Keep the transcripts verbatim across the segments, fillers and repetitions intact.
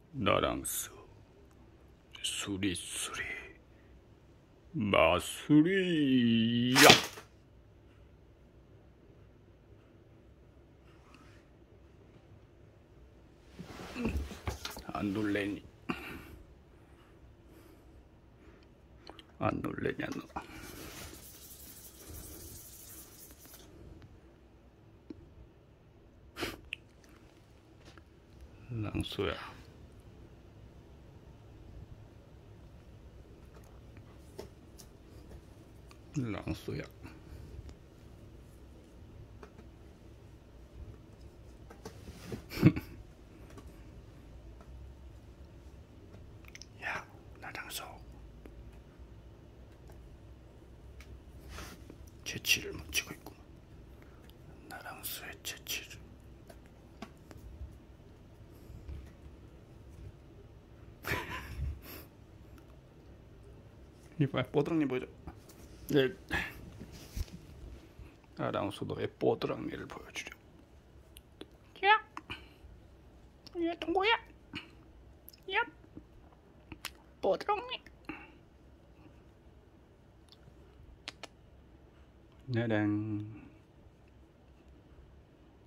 나랑서 수리수리 마술이야. 안 놀래니? 안 놀래냐 너? 랑소야. 랑소야. 야, 나 랑소. 재치를 묻히고 있고. 나 랑소의 재치를. 이봐, 뽀드랑니 보여줘. 네. 아랑수 너의 뽀드랑니를 보여주려. 야, 얘 동고야. 야, 뽀드랑니. 나랑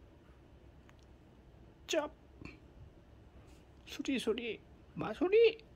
짭. 수리 수리 마소리.